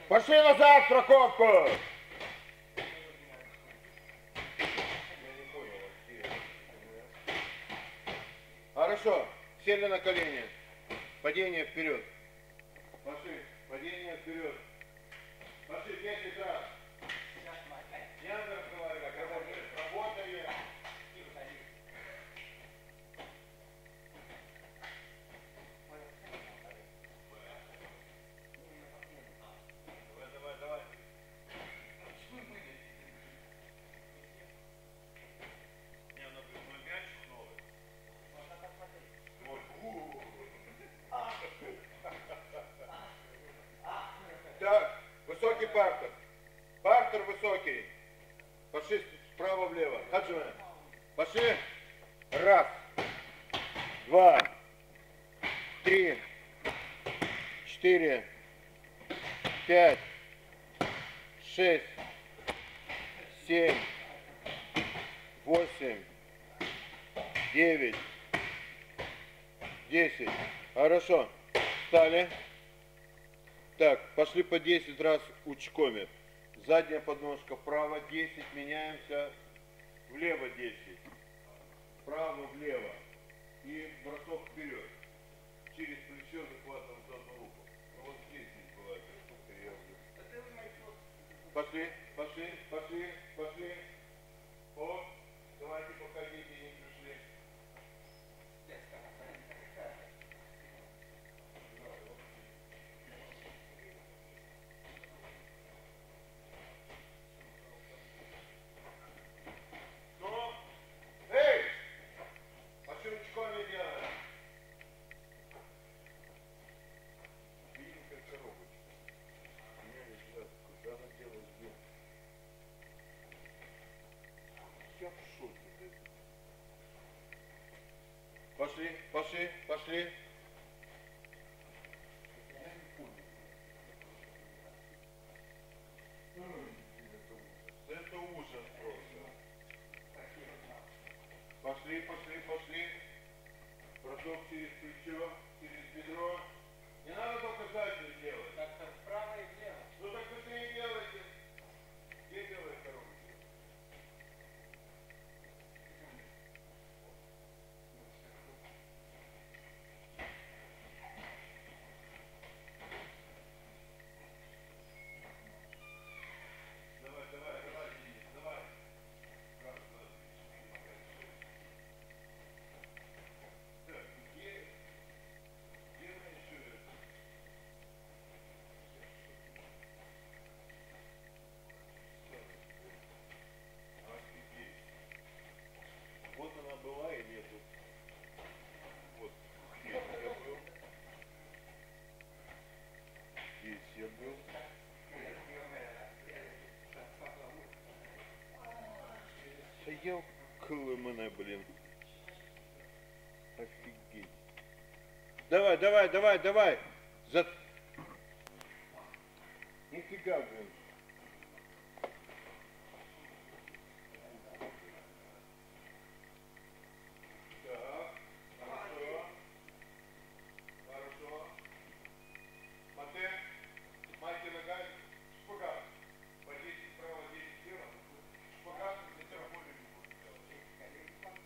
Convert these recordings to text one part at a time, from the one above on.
Пошли назад, страховку! Хорошо. Сели на колени. Падение вперед. Пошли. Падение вперед. Пошли 10 раз. Не надо разговаривать. Работаем. Давай. Не, ну мой мячик новый. Можно посмотреть. Так, высокий партер. Партер высокий. Пошли справа влево. Хаджима. Пошли. Раз. Два. Три. 4. 5. 6. 7. 8. 9. 10. Хорошо. Встали. Так, пошли по 10 раз учкоми. Задняя подножка вправо 10, меняемся влево 10. Вправо, влево. И бросок вперед. Через плечо захватываем за одну руку. Вот здесь бывает. Пошли. О, давайте пока дети не пришли. Пошли. Это ужас просто. Пошли. Бросок через плечо, через бедро. Не надо только заднюю делать. Так-то вправо и влево. Ну так быстрее делайте. Где делает коробочку? Давай, Денис, давай. Раз, два, три, 4, 5, 6. Так, где мы еще это? Офигеть. Вот она была и нету. Вот. Здесь я был. Да ёкалы мене, блин. Офигеть. Давай. Нифига, блин. Так, хорошо. Мате, майки нога, шпагат. По 10 вправо, 10 влево. Шпагат, хотя бы более не будет делать.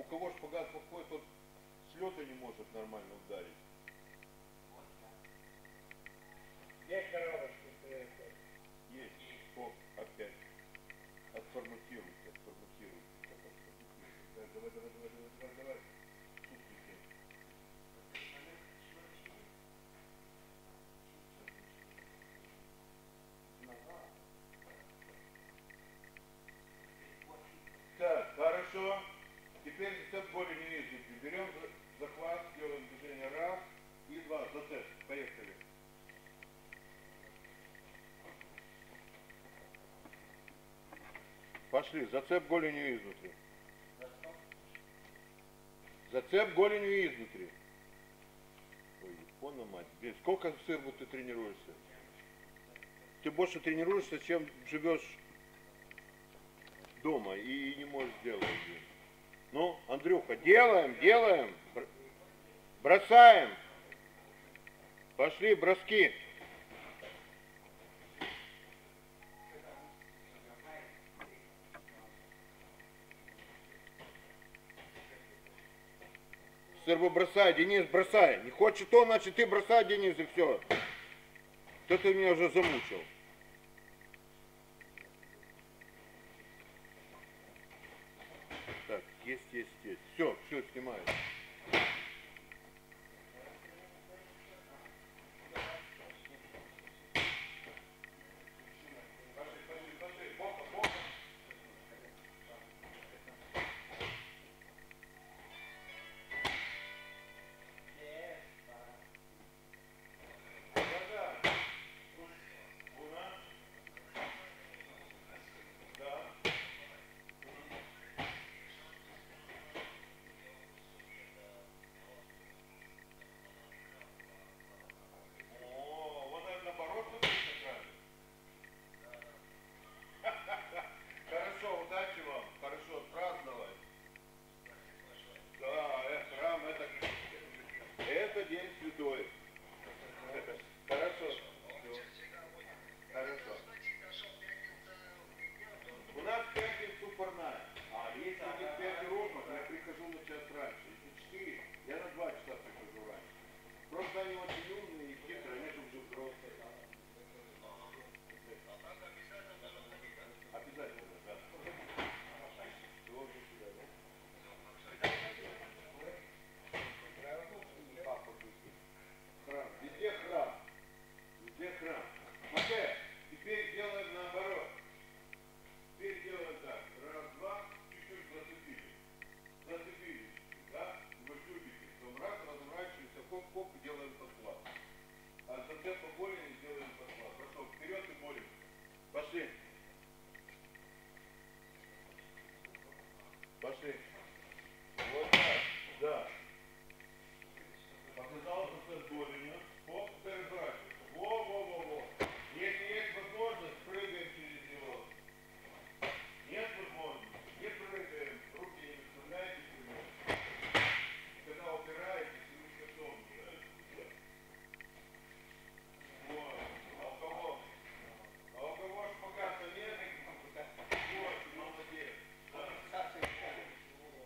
кого шпагат плохой, тот с лета не может нормально ударить. Есть коробочки, стоят. Есть. О, опять. Отформатируйте, отформатируйте. Давай. Супните. Так, хорошо. Теперь зацеп более не видите. Берем захват, делаем движение раз и два. Зацеп. Поехали. Пошли. Зацеп голенью изнутри. Зацеп голенью изнутри. Ой, япона мать. Блин, сколько в Сырбу ты тренируешься? Ты больше тренируешься, чем живешь дома и не можешь сделать. Ну, Андрюха, делаем. Бросаем. Пошли, броски. Сырбу бросай, Денис, бросай. Не хочет он, значит ты бросай, Денис, и все. То ты меня уже замучил. Так, есть. Все, снимаю. Хорошо, удачи вам. Хорошо, отпраздновать. Да, храм это день святой. Хорошо. Хорошо. У нас в пятницу парная. А если не 5 ровно, я прихожу на час раньше. Если 4, я на 2 часа прихожу раньше. Просто они очень умные и хитрые, они же уже взрослые. Обязательно, да. Тоже сюда, да? Храм. Везде храм. Матэ, теперь делаем наоборот. Теперь делаем так. Раз, два, чуть-чуть зацепили. Да? Вы любите. Потом раз, разворачиваемся, хоп-хоп и делаем подхват. А зацеп по голени делаем подхват. Хорошо, вперед и молим. Пошли. Вот так. Да. Показал зацеп голенью. Хоп, теперь разворачиваемся. Во. Если есть возможность, прыгаем через него. Нет возможности, не прыгаем, руки не выставляйте вперед. Когда упираетесь, вы котом. Вот. А у кого шпагата нет? Вот, молодец.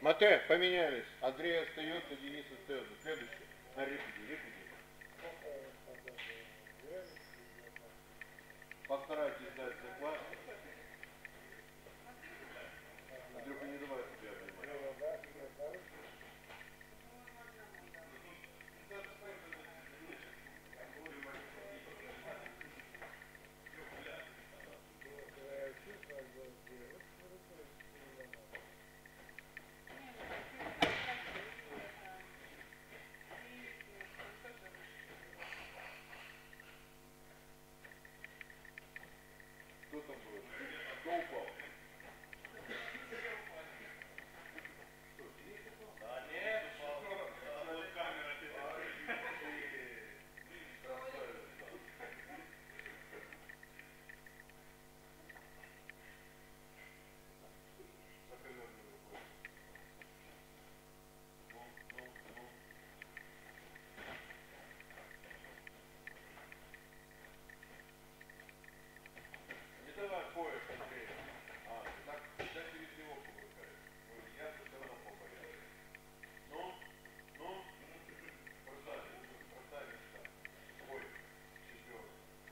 Мате, поменялись. Андрей остается, Денис остается. Следующий. На репети. Постарайтесь дать заклад. Андрюха, не давай себя обнимать. Кто там был? Кто упал? Не давай пояс, Андрей. Так через него помыкай. Я все равно побоялся. Ну, бросай места. Ой, четвертый.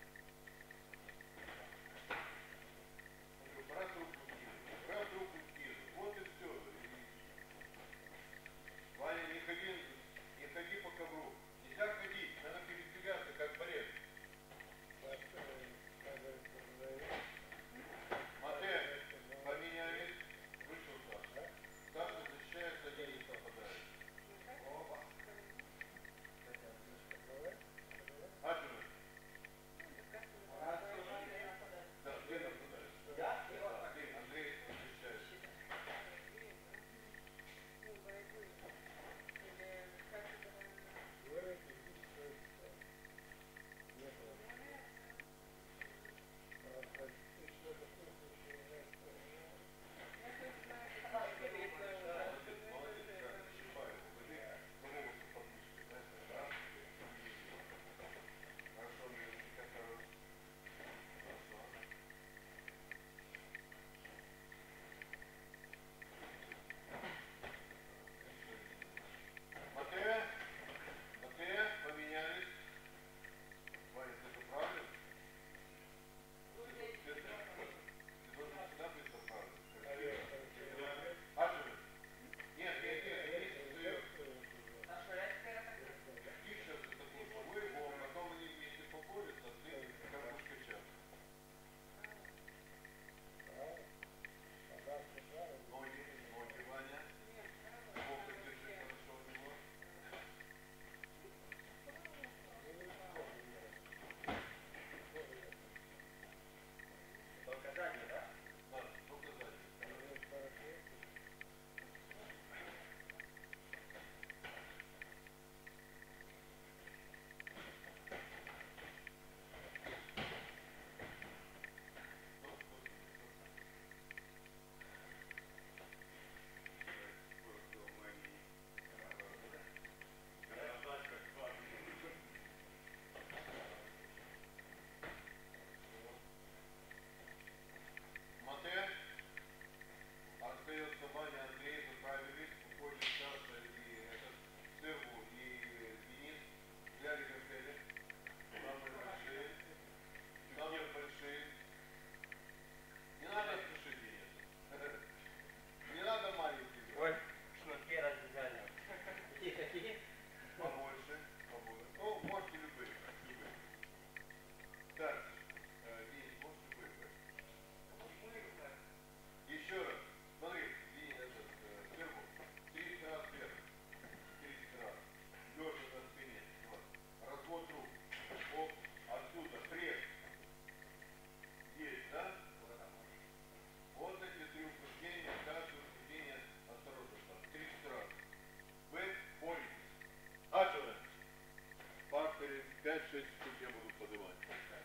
Андрюх, раз руку снизу. Вот и все. Ваня, не ходи по ковру. Нельзя ходить, надо передвигаться, как борец. Матэ, поменялись, вышел Саша. Саша защищается, Денис нападает. Аджуна. Да, ты нападаешь. Ты, Андрей, защищаешься. Матэ, поменялись. Ваня, это правильно? Ты должен всегда быть правильным. Аджуна. Нет, Денис остается. И сейчас это такой живой бог, потом они вместе поборются, ты как будешь качаться. Ноги, Ваня. Бог держи хорошо у него. Только задний, да? Да, только сзади. Матэ, остается Ваня, Андрей, заправились, уходит Саша и Севу и Денис. Взяли гантели. Самые большие. Не надо спешить, Денис. Не надо маленьких. Ой, шнурки развязали. Какие? Побольше. Ну, можете любые. Так, Денис, можете выбрать. Еще раз. Смотри, сверху. 30 раз вверх. 30 раз. Лежа на спине. Вот. Развод рук. Оп. Отсюда. Пресс. Есть, да? Вот эти три упражнения. Каждое упражнение осторожно там. 30 раз. Вы боритесь. Отсюда. Факторы 5-6 секунд я буду поднимать.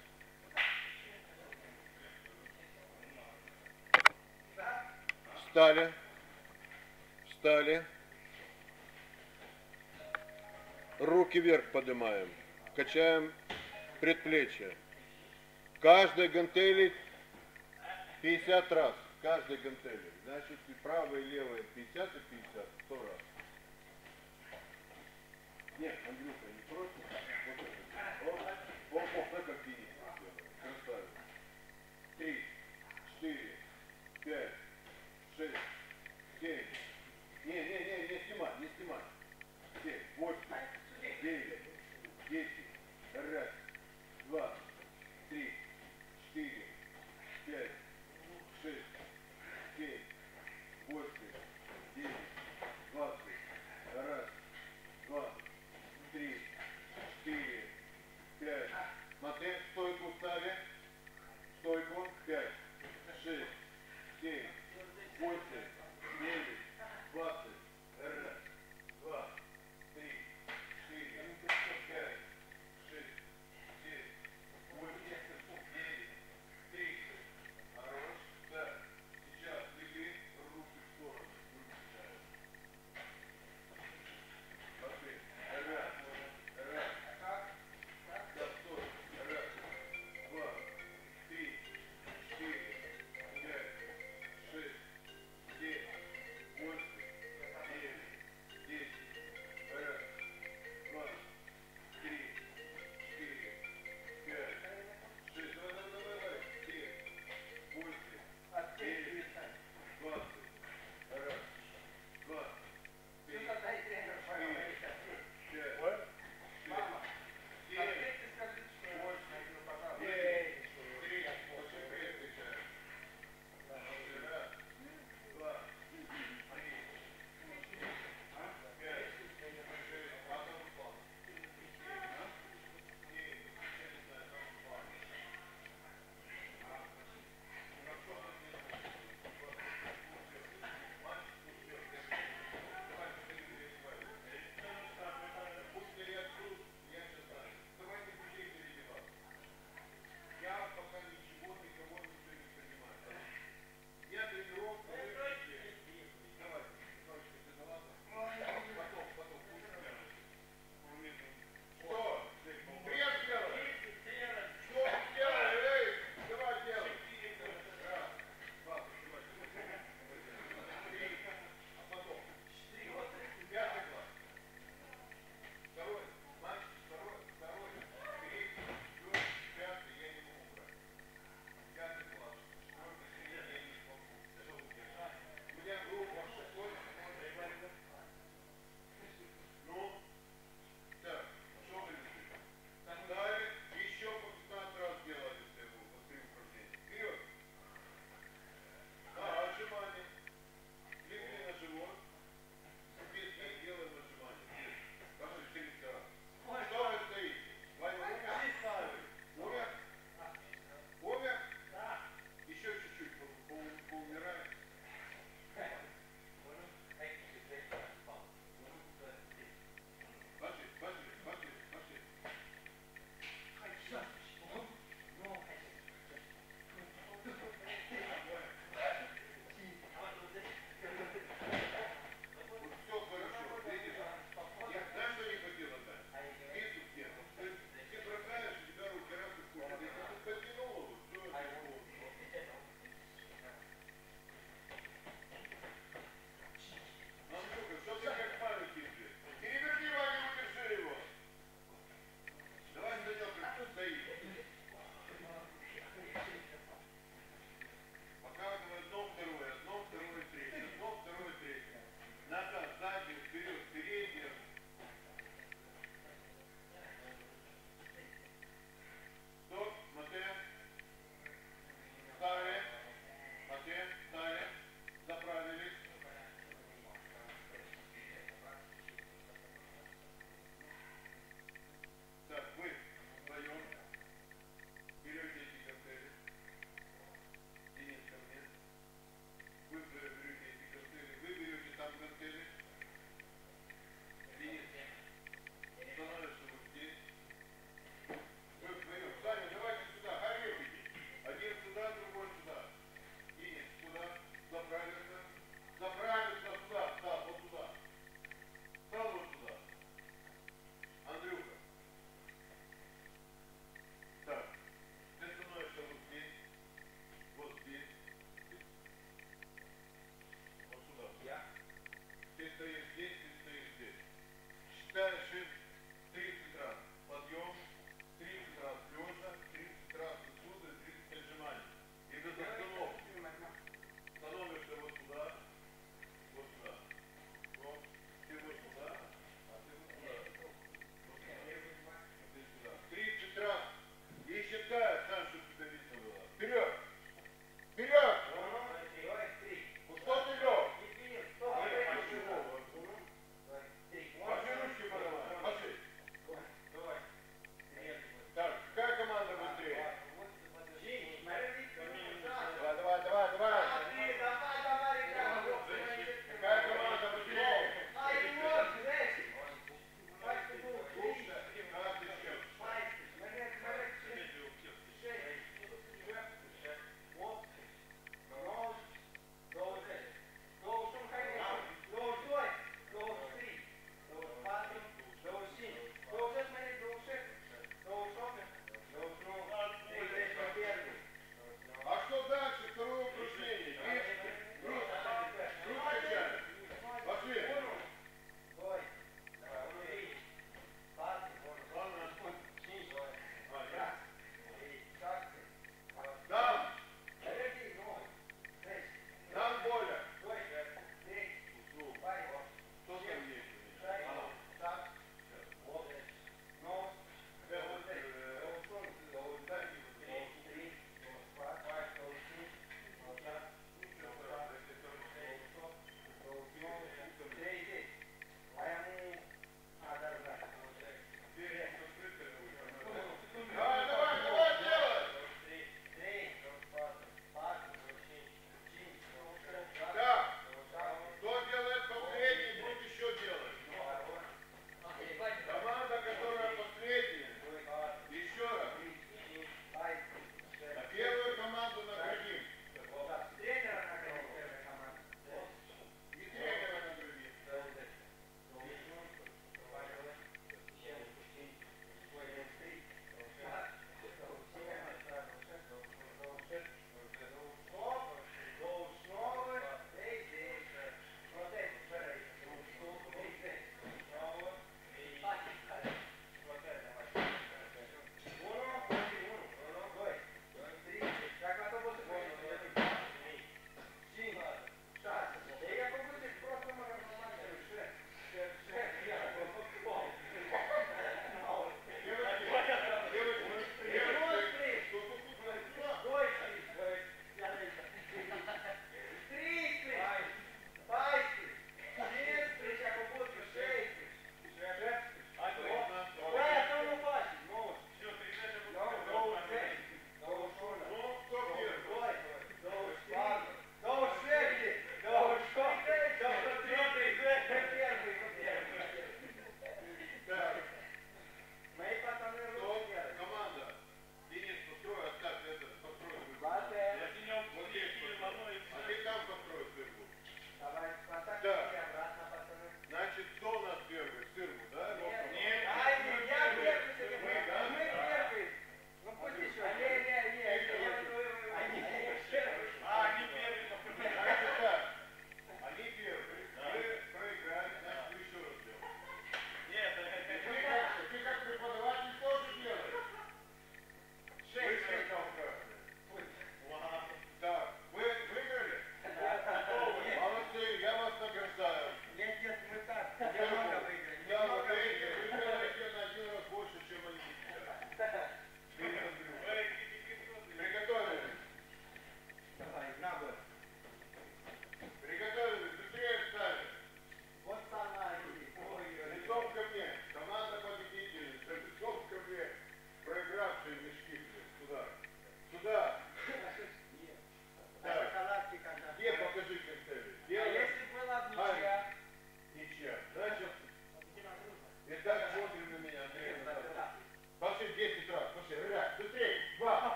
Встали. Руки вверх поднимаем. Качаем предплечья. Каждой гантели 50 раз. каждой гантели. Значит, и правая, и левая 50 и 50, 100 раз. Нет, Андрюха, не против. Вот это.